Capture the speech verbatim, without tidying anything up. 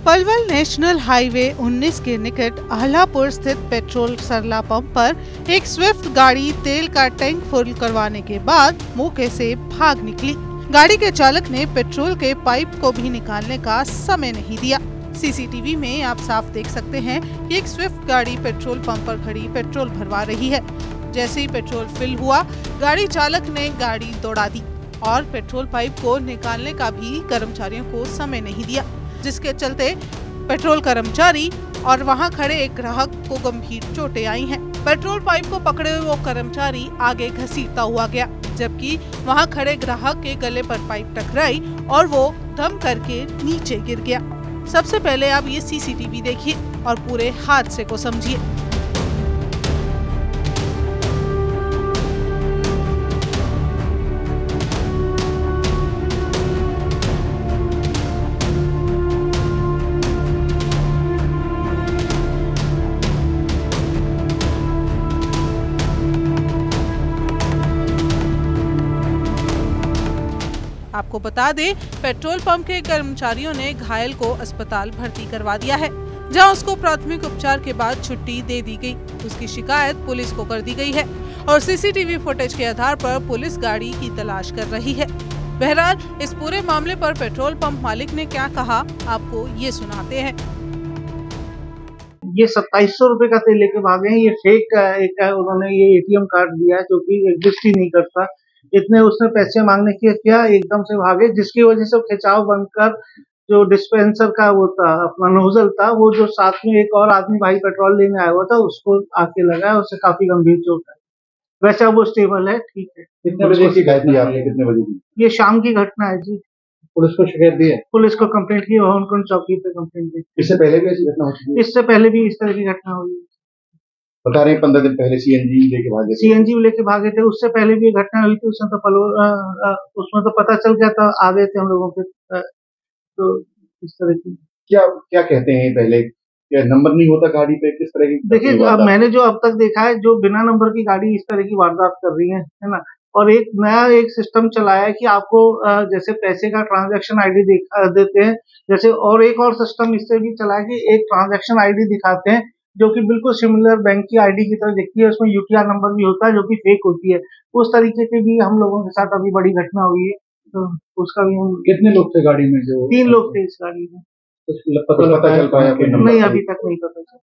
Palwal national highway उन्नीस के निकट अहलापुर स्थित पेट्रोल सरला पंप पर एक स्विफ्ट गाड़ी तेल का टैंक फुल करवाने के बाद मौके से भाग निकली। गाड़ी के चालक ने पेट्रोल के पाइप को भी निकालने का समय नहीं दिया। सीसीटीवी में आप साफ देख सकते हैं कि एक स्विफ्ट गाड़ी पेट्रोल पंप पर खड़ी पेट्रोल भरवा रही है। जैसे ही पेट्रोल फिल हुआ, गाड़ी चालक ने गाड़ी दौड़ा दी और पेट्रोल पाइप को निकालने का भी कर्मचारियों को समय नहीं दिया, जिसके चलते पेट्रोल कर्मचारी और वहां खड़े एक ग्राहक को गंभीर चोटें आई हैं। पेट्रोल पाइप को पकड़े हुए वो कर्मचारी आगे घसीटता हुआ गया, जबकि वहां खड़े ग्राहक के गले पर पाइप टकराई और वो धम करके नीचे गिर गया। सबसे पहले आप ये सीसीटीवी देखिए और पूरे हादसे को समझिए। आपको बता दें, पेट्रोल पंप के कर्मचारियों ने घायल को अस्पताल भर्ती करवा दिया है, जहां उसको प्राथमिक उपचार के बाद छुट्टी दे दी गई। उसकी शिकायत पुलिस को कर दी गई है और सीसीटीवी फुटेज के आधार पर पुलिस गाड़ी की तलाश कर रही है। बहरहाल, इस पूरे मामले पर पेट्रोल पंप मालिक ने क्या कहा, आपको ये सुनाते हैं। ये सत्ताईस सौ रूपये का तेल लेके भागे हैं। ये फेक एक है, उन्होंने ये एटीएम कार्ड दिया है जो कि एग्जिस्ट ही नहीं करता। इतने उसने पैसे मांगने के क्या एकदम से भागे, जिसकी वजह से खिंचाव बनकर जो डिस्पेंसर का वो था, अपना नोजल था, वो जो साथ में एक और आदमी भाई पेट्रोल लेने आया हुआ था, उसको आके लगा, उससे काफी गंभीर चोट है। वैसे वो स्टेबल है, ठीक है। कितने बजे की घटना है आपने, कितने बजे की? ये शाम की घटना है जी। पुलिस को शिकायत दी है? पुलिस को कंप्लेंट की, होनकुंड चौकी पे कंप्लेंट दी। इससे पहले भी ऐसी घटना हो चुकी है? इससे पहले भी इस तरह की घटना हुई है। बता रहे हैं पंद्रह दिन पहले सीएनजी लेके भागे थे। सीएनजी लेके भागे थे, उससे पहले भी घटना हुई थी। उसमें तो पलो उसमें तो पता चल गया था, आ गए थे हम लोगों के। तो इस तरह की क्या क्या कहते हैं पहले, क्या नंबर नहीं होता गाड़ी पे, किस तरह की? देखिए, अब मैंने जो अब तक देखा है, जो बिना नंबर की गाड़ी इस तरह की वारदात कर रही है, है ना। और एक नया एक सिस्टम चलाया है कि आपको जैसे पैसे का ट्रांजैक्शन आईडी दिखा देते हैं, जैसे और एक और सिस्टम इससे भी चला है कि एक ट्रांजैक्शन आईडी दिखाते हैं जो कि बिल्कुल सिमिलर बैंक की आईडी की तरह दिखती है। उसमें यूटीआर नंबर भी होता है जो कि फेक होती है। उस तरीके की भी हम लोगों के साथ अभी बड़ी घटना हुई है, तो उसका भी हम। कितने लोग थे गाड़ी में? जो तीन लोग थे इस गाड़ी में। कुछ पता पता चल पाया? नहीं, अभी तक नहीं पता चला।